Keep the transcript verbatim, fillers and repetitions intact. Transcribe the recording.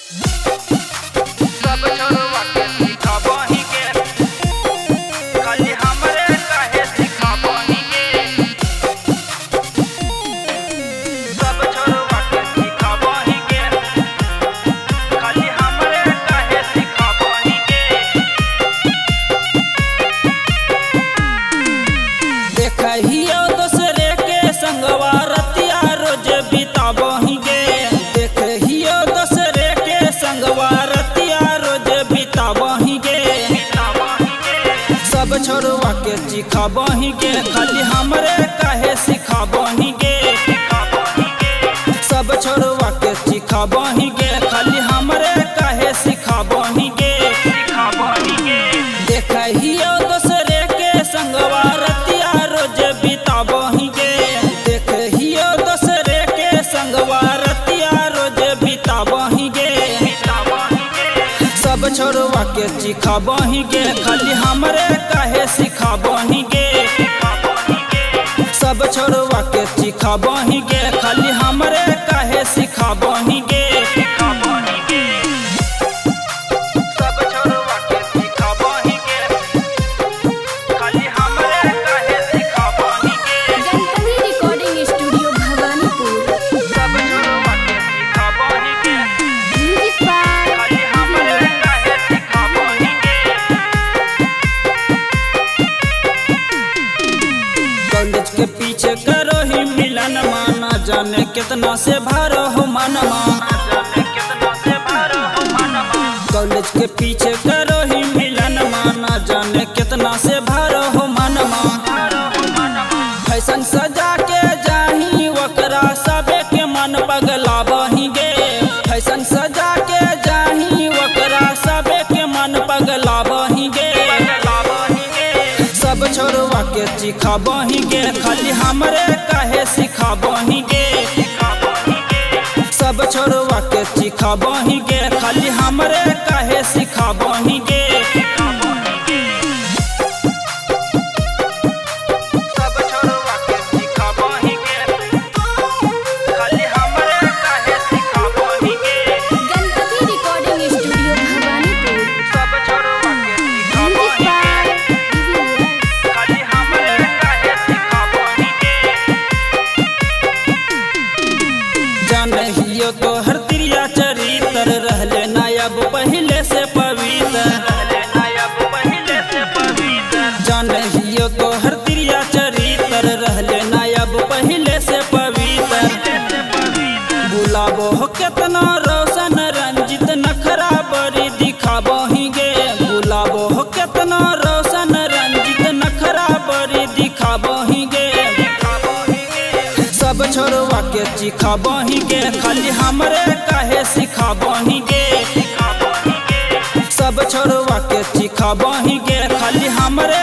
छोड़वा के चिखाबही के खाली हमरे काहे सिखाबही के। सब छोड़वा के चिखाबही के खाली हमरे काहे सिखाबही के। देखहियो दूसरे के संगवा रतिया रोज बिताबही के। देखहियो दूसरे के संगवा रतिया रोज बिताबही के। सब छोड़वा के चिखाबही के खाली हमरे काहे सिखाबही के। सब छोड़वा के चिखाबही के खाली हमरे काहे सिखाबही के। कॉलेज के पीछे करो ही मिलन माना जाने कितना से भरो हो मनमा। कॉलेज के पीछे करो ही मिलन माना जाने कितना से भरो हो मनमा। फैशन सजा के जाही वकरा सबे के मन पगला बही गे। फैशन सजा के जाही वकरा सबे के मन पगला बही गे। सब छोड़वा के चिखाबही के खाली हमरे काहे सिखाबही के। सब छोड़वा के चिखाबही के खाली हमरे काहे सिखाबही के। जानहियो तो हर तिरिया चरित्र रहले नायब पहले से पवित्र। जानहियो तो हर तिरिया चरित्र रहले नायब पहले से पवित्र। बुलाबो हो केतना रोशन रंजित नखरा बड़ी दिखाबही गे। बुलाबो हो केतना रोशन रंजित नखरा बड़ी दिखाबही गे। सब छोड़वा के चिखाबही के खाली हमरे काहे सिखाबही के। सब छोड़वा के चिखाबही के खाली हमरे